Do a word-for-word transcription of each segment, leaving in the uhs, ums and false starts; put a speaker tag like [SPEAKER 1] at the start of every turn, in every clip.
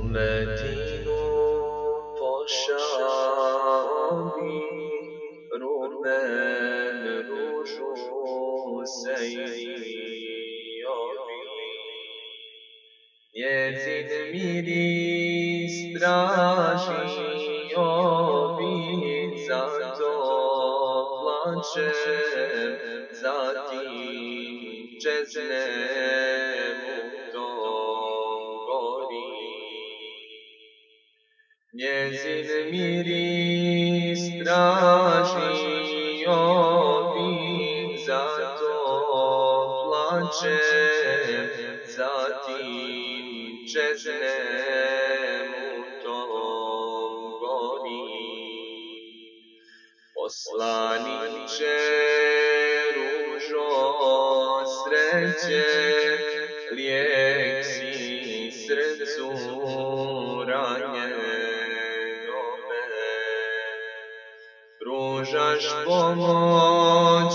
[SPEAKER 1] متین و پاشابی رومن روش و سیابی یزید میری straši obi zato plačem zatim čeznem u tom gori njezin miris traži obi zato plačem zatim čeznem u tom gori poslaniče ružo sreće lijek si srcu ranjenome pružaš pomoć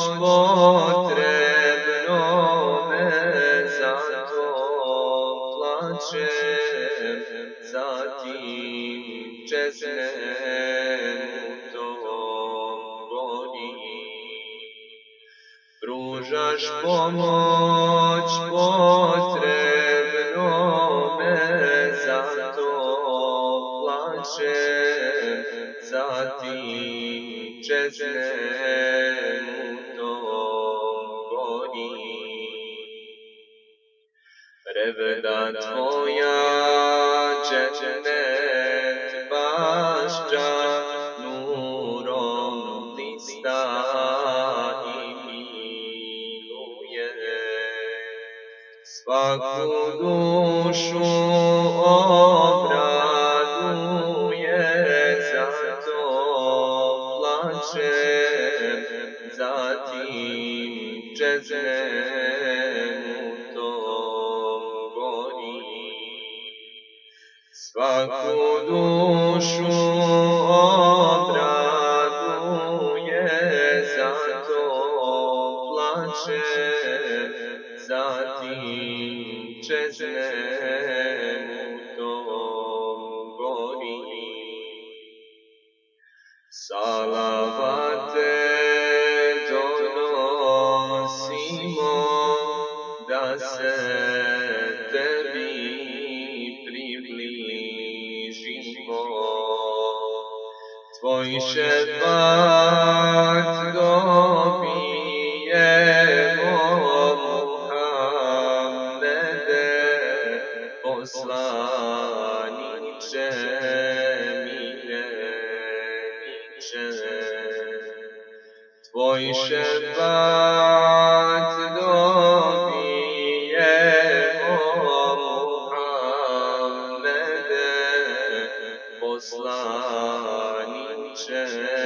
[SPEAKER 1] potrebnome zato plačem zatim čeznem u tom gori pružaš pomoć potrebnome zato plačem zatim čeznem u tom gori Revda tvoja džennet bašća nurom blista i miluje svaku dušu obraduje zato plačem zatim čeznem u tom gori svaku dušu obraduje zato plačem zatim čeznem u tom gori salavate donosimo da se tebi približimo tvoj šefat dobijemo Muhammede poslaniče mileniče tvoj šefat dobijemo Muhammede poslaniče